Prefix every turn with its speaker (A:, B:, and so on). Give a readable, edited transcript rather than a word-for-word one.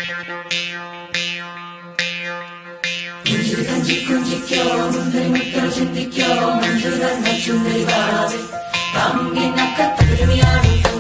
A: 군주단 지꾼 지켜 문들이 묶여진 비켜 만주단 낮춤들이 바라대 감기 낙하 따르미 하루